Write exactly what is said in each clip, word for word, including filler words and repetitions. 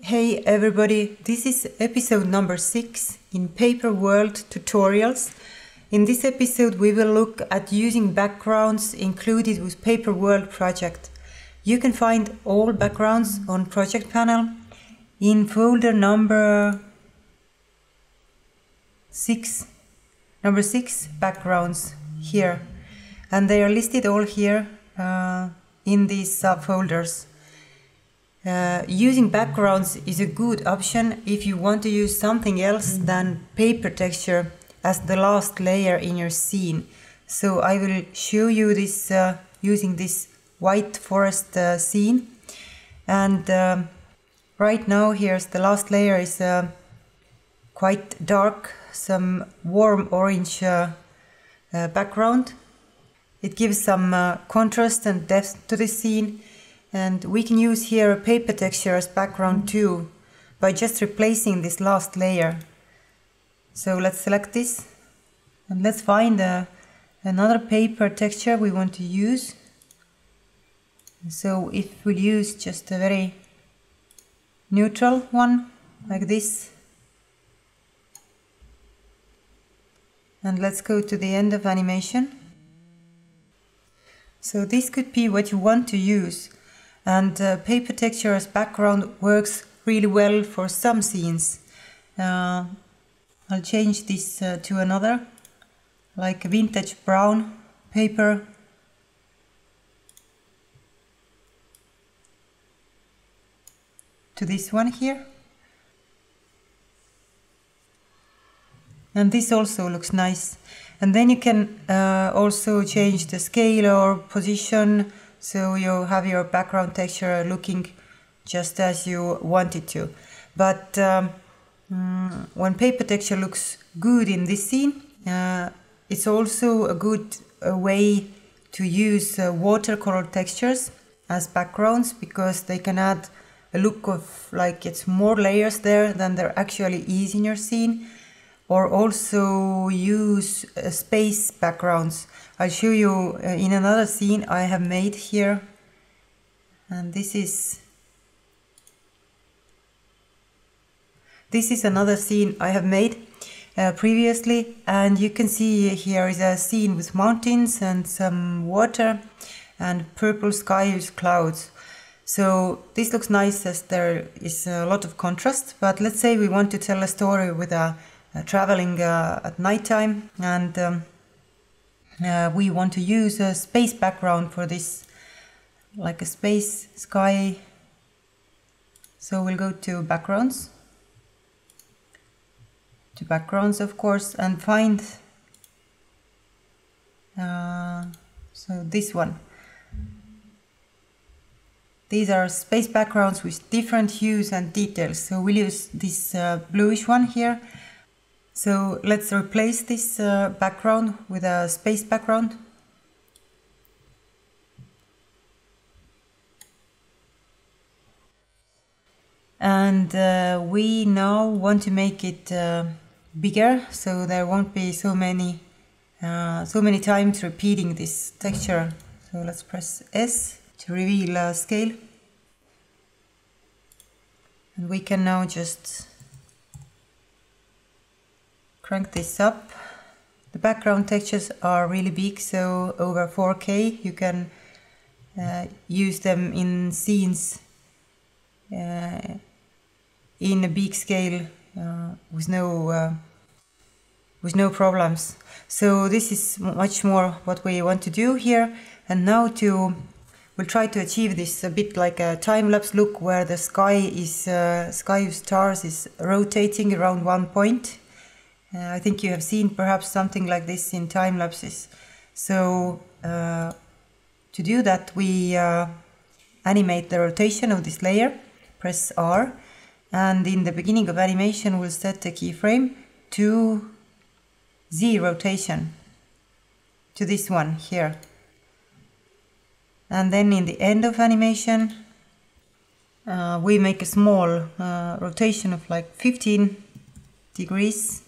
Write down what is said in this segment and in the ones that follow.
Hey everybody, this is episode number six in Paper World Tutorials. In this episode we will look at using backgrounds included with Paper World project. You can find all backgrounds on project panel in folder number six, number six backgrounds here, and they are listed all here uh, in these subfolders. Uh, using backgrounds is a good option if you want to use something else than paper texture as the last layer in your scene. So I will show you this uh, using this white forest uh, scene. And um, right now here's the last layer is uh, quite dark, some warm orange uh, uh, background. It gives some uh, contrast and depth to the scene. And we can use here a paper texture as background too, by just replacing this last layer. So let's select this, and let's find a, another paper texture we want to use. So if we use just a very neutral one, like this. And let's go to the end of animation. So this could be what you want to use. And uh, paper texture as background works really well for some scenes. Uh, I'll change this uh, to another, like vintage brown paper. To this one here. And this also looks nice. And then you can uh, also change the scale or position, so you have your background texture looking just as you want it to. But um, mm, when paper texture looks good in this scene, uh, it's also a good uh, way to use uh, watercolor textures as backgrounds, because they can add a look of like it's more layers there than there actually is in your scene. Or also use uh, space backgrounds. I'll show you uh, in another scene I have made here. And this is this is another scene I have made uh, previously, and you can see here is a scene with mountains and some water and purple sky with clouds. So this looks nice as there is a lot of contrast, but let's say we want to tell a story with a Uh, traveling uh, at nighttime, and um, uh, we want to use a space background for this, like a space sky. So we'll go to backgrounds, to backgrounds of course, and find uh, so this one. These are space backgrounds with different hues and details. So we'll use this uh, bluish one here. So let's replace this uh, background with a space background. And uh, we now want to make it uh, bigger, so there won't be so many uh, so many times repeating this texture. So let's press S to reveal uh, scale. And we can now just crank this up. The background textures are really big, so over four K you can uh, use them in scenes uh, in a big scale uh, with no uh, with no problems. So this is much more what we want to do here. And now to we'll try to achieve this a bit like a time-lapse look, where the sky is uh, sky of stars is rotating around one point. Uh, I think you have seen perhaps something like this in time lapses. So uh, to do that, we uh, animate the rotation of this layer, press R, and in the beginning of animation we'll set the keyframe to Z rotation, to this one here. And then in the end of animation uh, we make a small uh, rotation of like fifteen degrees.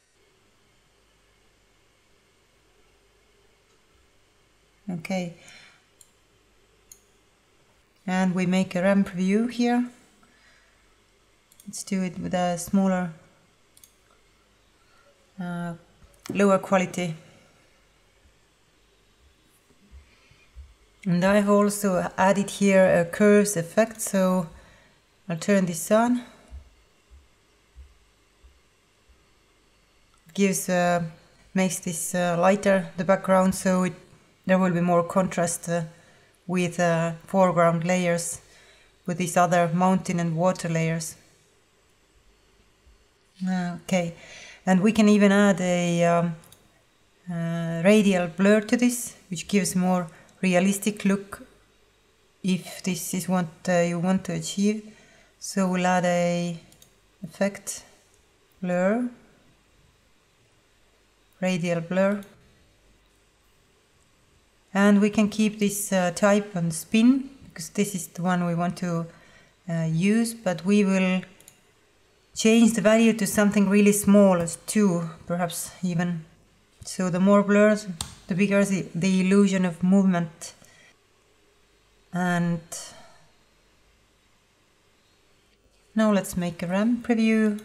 Okay, and we make a ramp view here. Let's do it with a smaller, uh, lower quality. And I've also added here a curves effect, so I'll turn this on. Gives, uh, makes this uh, lighter, the background, so it, there will be more contrast uh, with uh, foreground layers, with these other mountain and water layers. Okay, and we can even add a um, uh, radial blur to this, which gives more realistic look if this is what uh, you want to achieve. So we'll add a effect, blur, radial blur, and we can keep this uh, type on spin because this is the one we want to uh, use, but we will change the value to something really small, as two perhaps even. So the more blurs, the bigger the, the illusion of movement. And now let's make a ramp preview.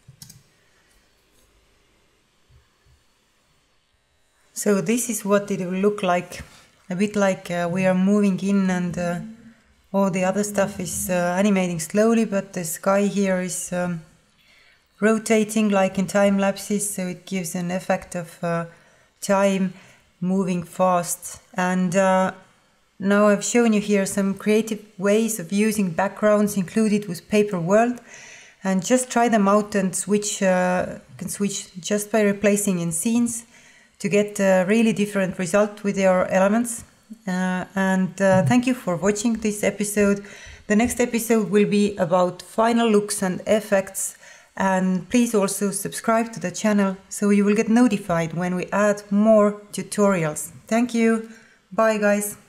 So this is what it will look like, a bit like uh, we are moving in and uh, all the other stuff is uh, animating slowly, but the sky here is um, rotating like in time lapses, so it gives an effect of uh, time moving fast. And uh, now I've shown you here some creative ways of using backgrounds included with Paper World, and just try them out and switch, uh, you can switch just by replacing in scenes to get a really different result with your elements. Uh, and uh, thank you for watching this episode. The next episode will be about final looks and effects, and please also subscribe to the channel so you will get notified when we add more tutorials. Thank you. Bye guys.